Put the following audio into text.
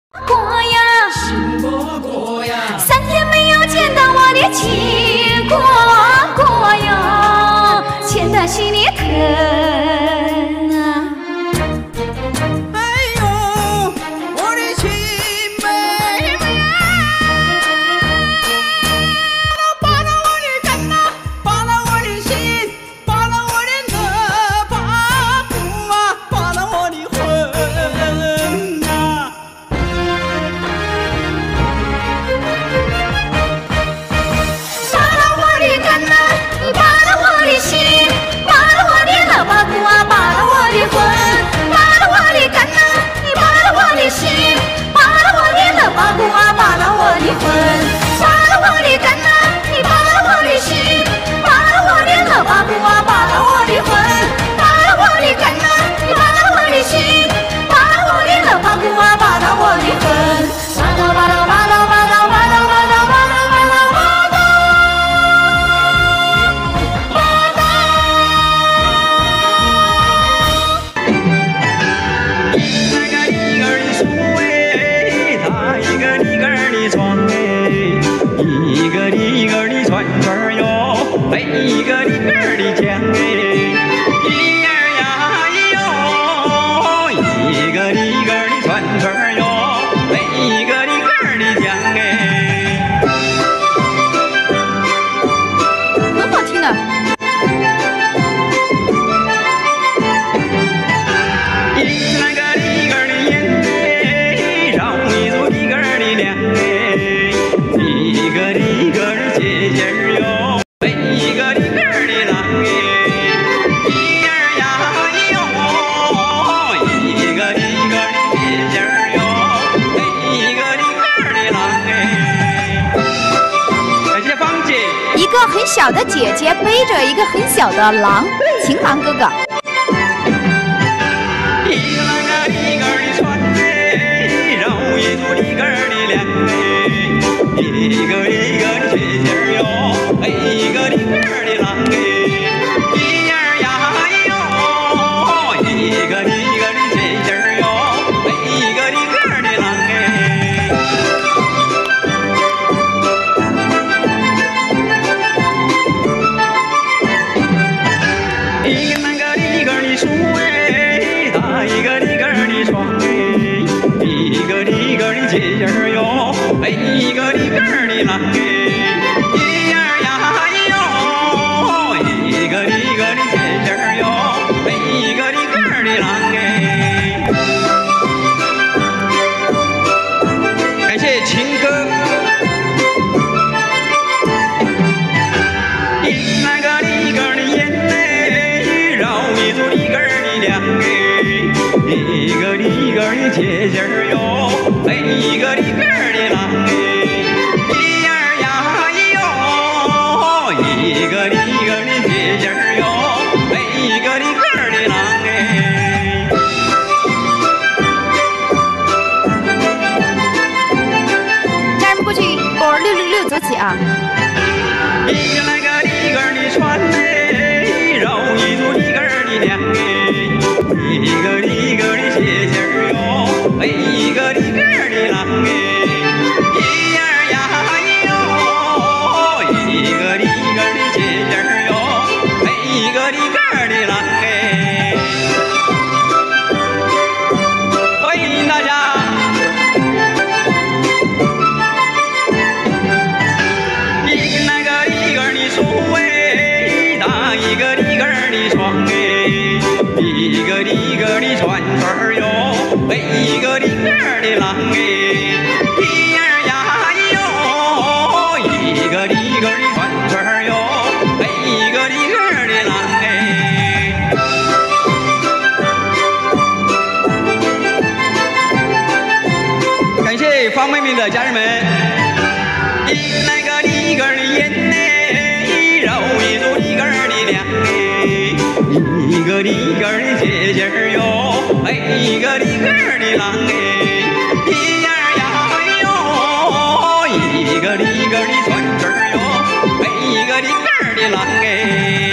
过呀， 心不过呀 3天没有见到我的亲过呀，牵得心里疼啊。 一个里根儿的酱哎，一儿呀哟，一个里根儿的串串儿哟，一个里根儿的酱哎， 很好听的。 一那个里根儿的烟哎，绕一组里根儿的凉哎，一个里根儿的姐姐儿哟。 一个里根儿的郎哎，一儿呀哟，一个里根儿的姐姐儿哟，一个里根儿的郎哎。感谢芳姐。 一个很小的姐姐背着一个很小的狼，情郎哥哥。 一个那个里根儿的船哎，绕一组里根儿的梁哎，一个里根儿的姐姐儿哟。 一个里根儿的郎哎，一儿呀哟，一个里根儿的姐姐儿哟，一个里根儿的郎哎。一个那个里根儿的树哎，搭一个里根儿的床哎，一个里根儿的姐姐儿哟，一个里根儿的郎哎。 一个里根儿的姐姐儿哟，一个里根儿的郎哎。感谢情歌。一那个里根儿的烟哎，绕一组里根儿的梁哎，一个里根儿的姐姐儿哟，一个里根儿的郎哎。一儿呀哟，一个里根儿的。 姐姐儿哟，一个里根儿的郎哎， 家人们过去666走起啊！ 一个那个里根儿的船哎，绕一组里根儿的梁哎，一个里根儿的姐姐儿哟，一个里根儿的郎哎，一儿呀哟，一个里根儿的姐姐儿。 一个里根儿的郎哎，欢迎大家。一个那个里根儿的树哎，搭一个里根儿的床哎，一个里根儿的串串儿哟，一个里根儿的郎哎，一儿呀哟，一个里根儿的串串儿哟，一个里根儿的郎哎。 感谢方妹妹的家人们，一那个里根儿的烟哎，绕一组里根儿的梁哎，一个里根儿的姐姐儿哟，一个里根儿的郎哎，一儿呀哟，一个里根儿的串串儿哟，一个里根儿的郎哎。